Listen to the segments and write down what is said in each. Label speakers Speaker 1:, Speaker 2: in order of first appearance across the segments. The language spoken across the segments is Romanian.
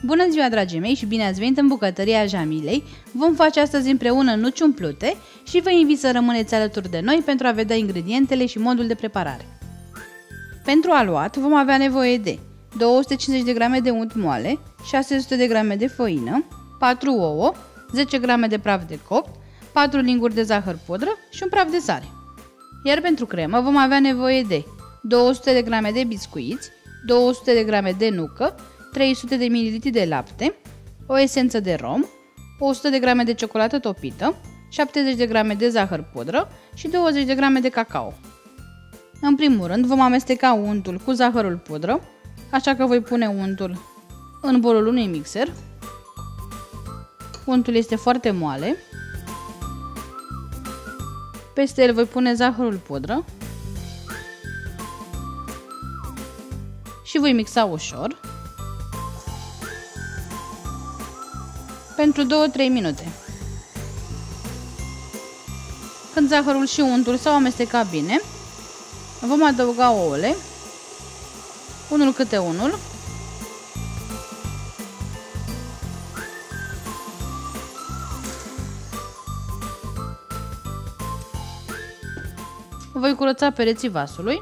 Speaker 1: Bună ziua, dragii mei, și bine ați venit în bucătăria Jamilei. Vom face astăzi împreună nuci umplute și vă invit să rămâneți alături de noi pentru a vedea ingredientele și modul de preparare. Pentru aluat vom avea nevoie de 250 de grame de unt moale, 600 de grame de făină, 4 ouă, 10 grame de praf de copt, 4 linguri de zahăr pudră și un praf de sare. Iar pentru cremă vom avea nevoie de 200 de grame de biscuiți, 200 de grame de nucă, 300 de ml de lapte, o esență de rom, 100 de grame de ciocolată topită, 70 de grame de zahăr pudră și 20 de grame de cacao. În primul rând vom amesteca untul cu zahărul pudră, așa că voi pune untul în bolul unui mixer. Untul este foarte moale. Peste el voi pune zahărul pudră și voi mixa ușor pentru 2-3 minute. Când zahărul și untul s-au amestecat bine, vom adăuga ouăle, unul câte unul, voi curăța pereții vasului,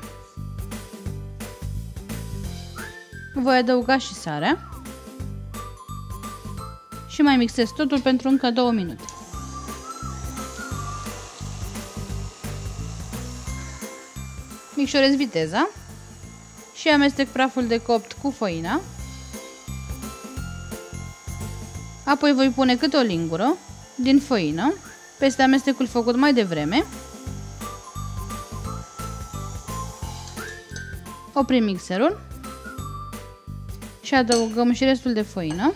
Speaker 1: voi adăuga și sarea și mai mixez totul pentru încă 2 minute. Micșorez viteza și amestec praful de copt cu făina. Apoi voi pune câte o lingură din făină peste amestecul făcut mai devreme. Oprim mixerul și adăugăm și restul de făină.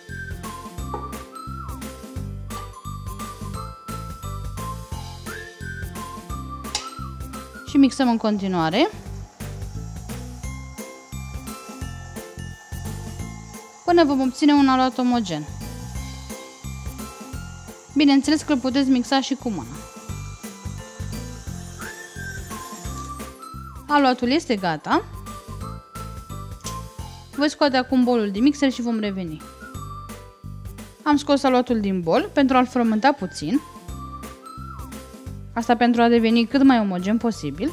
Speaker 1: Și mixăm în continuare până vom obține un aluat omogen. Bineînțeles că îl puteți mixa și cu mâna. Aluatul este gata. Voi scoate acum bolul din mixer și vom reveni. Am scos aluatul din bol pentru a-l frământa puțin. Asta pentru a deveni cât mai omogen posibil.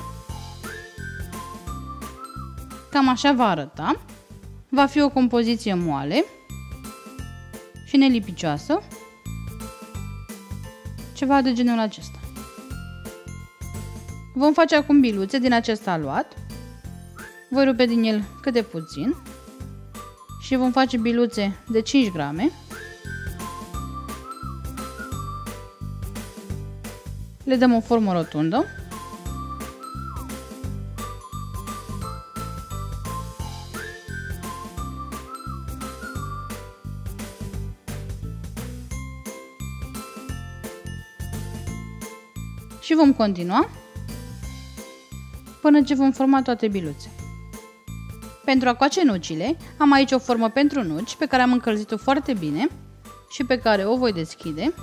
Speaker 1: Cam așa va arăta. Va fi o compoziție moale și nelipicioasă. Ceva de genul acesta. Vom face acum biluțe din acest aluat. Voi rupe din el câte puțin și vom face biluțe de 5 grame. Le dăm o formă rotundă. Și vom continua până ce vom forma toate biluțe. Pentru a coace nucile, am aici o formă pentru nuci pe care am încălzit-o foarte bine și pe care o voi deschide.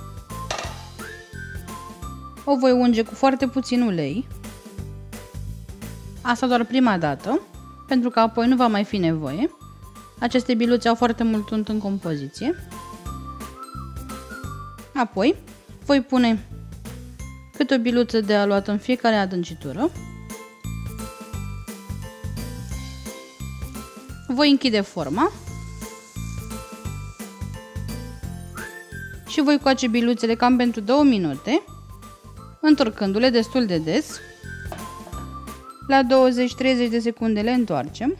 Speaker 1: O voi unge cu foarte puțin ulei. Asta doar prima dată, pentru că apoi nu va mai fi nevoie. Aceste biluțe au foarte mult unt în compoziție. Apoi voi pune câte o biluță de aluat în fiecare adâncitură. Voi închide forma și voi coace biluțele cam pentru 2 minute, întorcându-le destul de des. La 20-30 de secunde le întoarcem.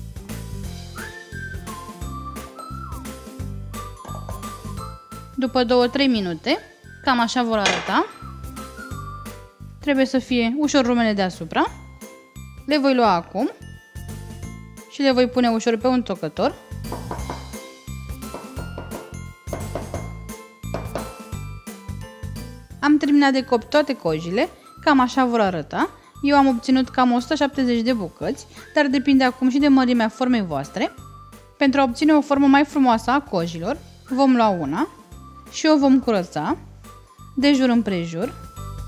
Speaker 1: După 2-3 minute, cam așa vor arăta. Trebuie să fie ușor rumene deasupra. Le voi lua acum și le voi pune ușor pe un tocător. Am terminat de copt toate cojile, cam așa vor arăta. Eu am obținut cam 170 de bucăți, dar depinde acum și de mărimea formei voastre. Pentru a obține o formă mai frumoasă a cojilor, vom lua una și o vom curăța de jur împrejur.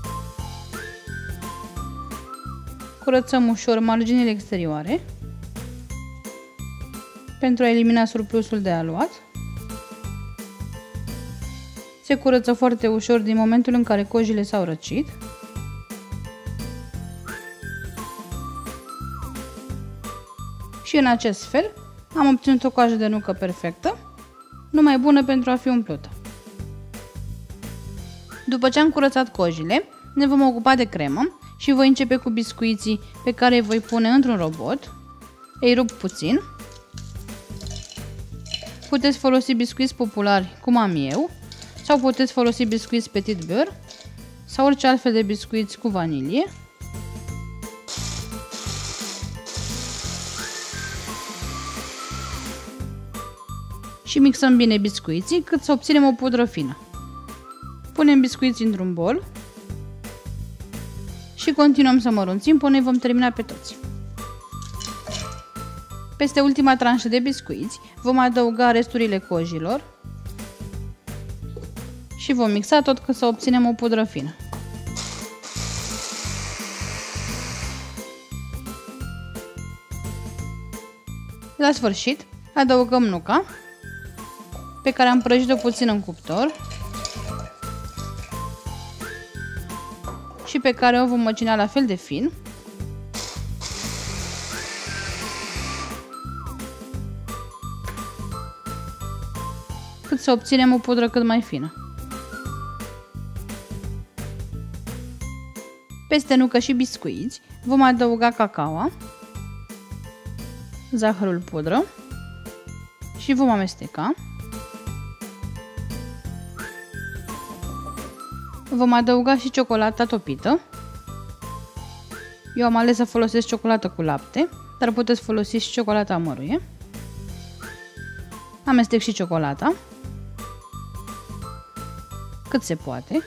Speaker 1: Curățăm ușor marginile exterioare pentru a elimina surplusul de aluat. Se curăță foarte ușor din momentul în care cojile s-au răcit. Și în acest fel am obținut o coajă de nucă perfectă, numai bună pentru a fi umplută. După ce am curățat cojile, ne vom ocupa de cremă și voi începe cu biscuiții pe care îi voi pune într-un robot. Îi rup puțin. Puteți folosi biscuiți populari cum am eu, sau puteți folosi biscuiți Petit Beurre sau orice altfel de biscuiți cu vanilie. Și mixăm bine biscuiții cât să obținem o pudră fină. Punem biscuiții într-un bol și continuăm să mărunțim până îi vom termina pe toți. Peste ultima tranșă de biscuiți vom adăuga resturile cojilor și vom mixa tot cât să obținem o pudră fină. La sfârșit, adăugăm nuca, pe care am prăjit-o puțin în cuptor și pe care o vom măcina la fel de fin. Cât să obținem o pudră cât mai fină. Peste nucă și biscuiți vom adăuga cacaoa, zahărul pudră și vom amesteca. Vom adăuga și ciocolata topită. Eu am ales să folosesc ciocolată cu lapte, dar puteți folosi și ciocolata măruie. Amestec și ciocolata cât se poate.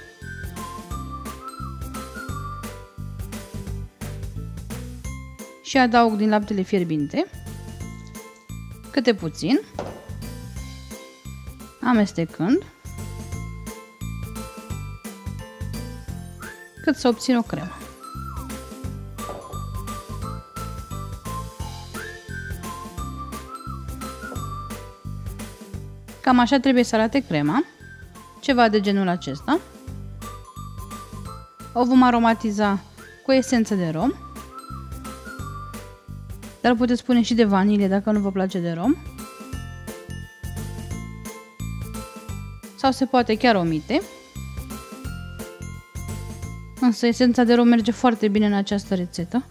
Speaker 1: Și adaug din laptele fierbinte câte puțin, amestecând cât să obțin o cremă. Cam așa trebuie să arate crema, ceva de genul acesta. O vom aromatiza cu esență de rom, dar puteți pune și de vanilie dacă nu vă place de rom. Sau se poate chiar omite. Însă esența de rom merge foarte bine în această rețetă.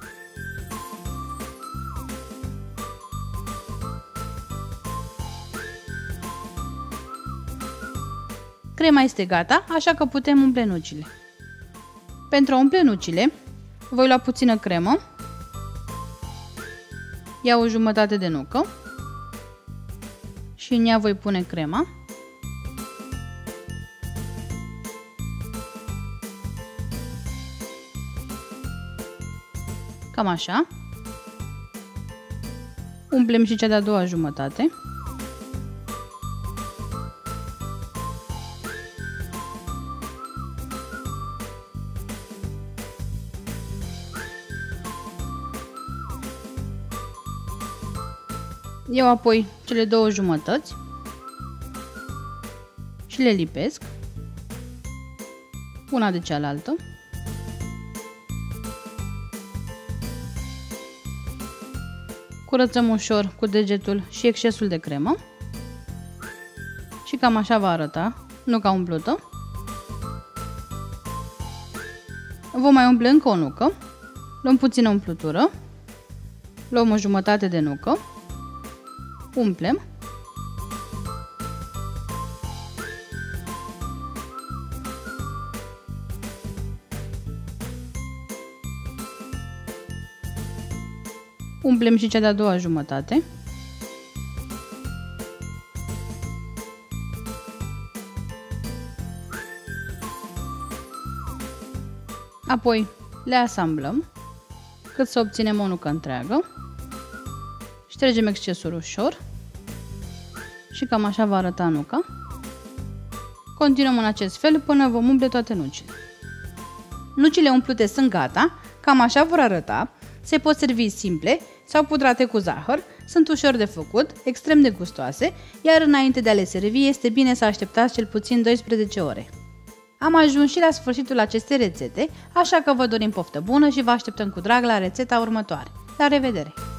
Speaker 1: Crema este gata, așa că putem umple nucile. Pentru a umple nucile, voi lua puțină cremă, iau o jumătate de nucă și în ea voi pune crema. Cam așa. Umplem și cea de-a doua jumătate. Iau apoi cele două jumătăți și le lipesc una de cealaltă. Curățăm ușor cu degetul și excesul de cremă și cam așa va arăta nuca umplută. Vom mai umple încă o nucă, luăm puțină umplutură, luăm o jumătate de nucă, umplem umplem și cea de-a doua jumătate. Apoi le asamblăm cât să obținem o nucă întreagă. Ștergem excesul ușor și cam așa va arăta nuca. Continuăm în acest fel până vom umple toate nucile. Nucile umplute sunt gata, cam așa vor arăta. Se pot servi simple sau pudrate cu zahăr Sunt ușor de făcut, extrem de gustoase, iar înainte de a le servi este bine să așteptați cel puțin 12 ore. Am ajuns și la sfârșitul acestei rețete, așa că vă dorim poftă bună și vă așteptăm cu drag la rețeta următoare. La revedere!